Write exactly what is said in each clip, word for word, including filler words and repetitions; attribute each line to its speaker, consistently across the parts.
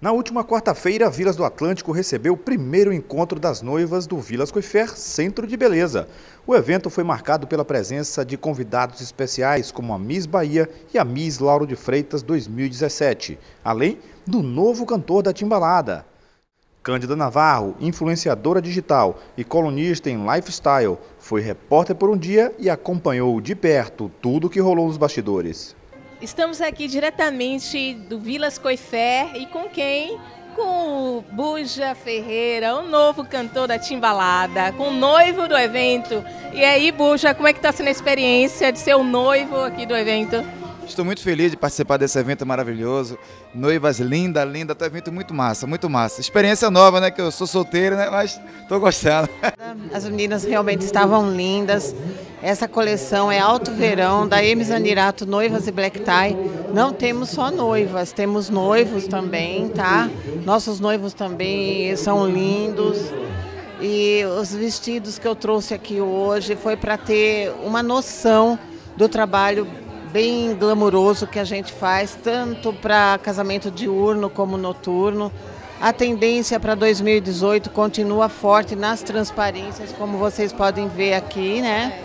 Speaker 1: Na última quarta-feira, Vilas do Atlântico recebeu o primeiro encontro das noivas do Vilas Coifer Centro de Beleza. O evento foi marcado pela presença de convidados especiais como a Miss Bahia e a Miss Lauro de Freitas dois mil e dezessete, além do novo cantor da Timbalada. Cândida Navarro, influenciadora digital e colunista em lifestyle, foi repórter por um dia e acompanhou de perto tudo o que rolou nos bastidores.
Speaker 2: Estamos aqui diretamente do Vilas Coifer e com quem? Com o Buja Ferreira, o novo cantor da Timbalada, com o noivo do evento. E aí, Buja, como é que está sendo a experiência de ser o noivo aqui do evento?
Speaker 3: Estou muito feliz de participar desse evento maravilhoso. Noivas linda, linda, tá um evento muito massa, muito massa. Experiência nova, né? Que eu sou solteiro, né? Mas estou gostando.
Speaker 4: As meninas realmente estavam lindas. Essa coleção é Alto Verão, da Hermes Zanerato, Noivas e Black Tie. Não temos só noivas, temos noivos também, tá? Nossos noivos também são lindos. E os vestidos que eu trouxe aqui hoje foi para ter uma noção do trabalho bem glamouroso que a gente faz, tanto para casamento diurno como noturno. A tendência para dois mil e dezoito continua forte nas transparências, como vocês podem ver aqui, né?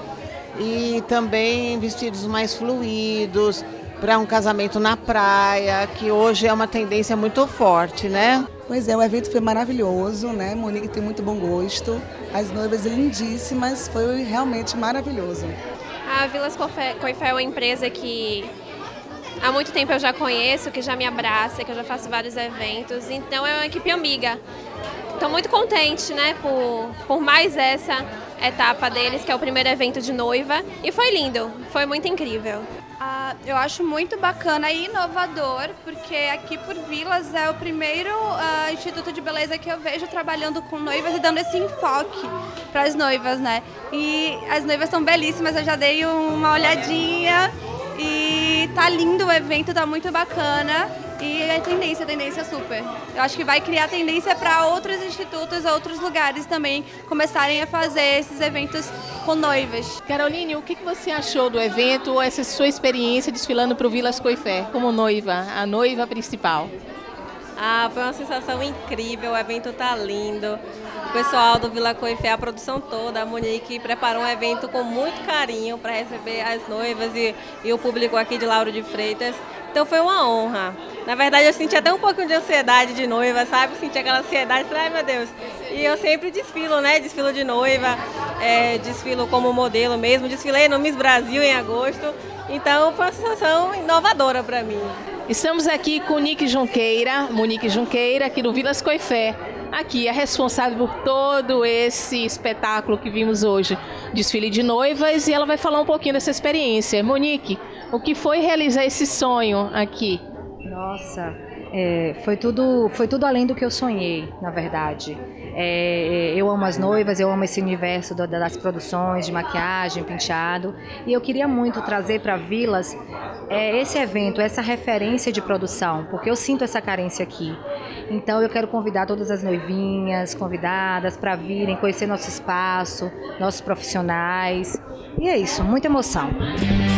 Speaker 4: E também vestidos mais fluidos, para um casamento na praia, que hoje é uma tendência muito forte, né?
Speaker 5: Pois é, o evento foi maravilhoso, né? Monique tem muito bom gosto, as noivas lindíssimas, foi realmente maravilhoso.
Speaker 6: A Vilas Coifer é uma empresa que há muito tempo eu já conheço, que já me abraça, que eu já faço vários eventos, então é uma equipe amiga. Estou muito contente, né, por, por mais essa etapa deles, que é o primeiro evento de noiva, e foi lindo, foi muito incrível.
Speaker 7: Ah, eu acho muito bacana e inovador, porque aqui por Vilas é o primeiro uh, instituto de beleza que eu vejo trabalhando com noivas e dando esse enfoque para as noivas, né? E as noivas são belíssimas, eu já dei uma olhadinha e tá lindo o evento, tá muito bacana. E é tendência, tendência super. Eu acho que vai criar tendência para outros institutos, outros lugares também começarem a fazer esses eventos com noivas.
Speaker 2: Caroline, o que você achou do evento, essa sua experiência desfilando para o Vilas Coifer como noiva, a noiva principal?
Speaker 8: Ah, foi uma sensação incrível, o evento tá lindo. O pessoal do Vilas Coifer, a produção toda, a Monique preparou um evento com muito carinho para receber as noivas e, e o público aqui de Lauro de Freitas. Então foi uma honra. Na verdade, eu senti até um pouquinho de ansiedade de noiva, sabe? Senti aquela ansiedade, falei, ai meu Deus. E eu sempre desfilo, né? Desfilo de noiva, é, desfilo como modelo mesmo. Desfilei no Miss Brasil em agosto. Então foi uma sensação inovadora para mim.
Speaker 2: Estamos aqui com Monique Junqueira, Monique Junqueira, aqui do Vilas Coifer. Aqui, é responsável por todo esse espetáculo que vimos hoje, desfile de noivas, e ela vai falar um pouquinho dessa experiência. Monique, o que foi realizar esse sonho aqui?
Speaker 9: Nossa, é, foi, tudo, foi tudo além do que eu sonhei, na verdade. É, eu amo as noivas, eu amo esse universo das produções de maquiagem, penteado, e eu queria muito trazer para Vilas é, esse evento, essa referência de produção, porque eu sinto essa carência aqui. Então eu quero convidar todas as noivinhas, convidadas para virem conhecer nosso espaço, nossos profissionais, e é isso, muita emoção.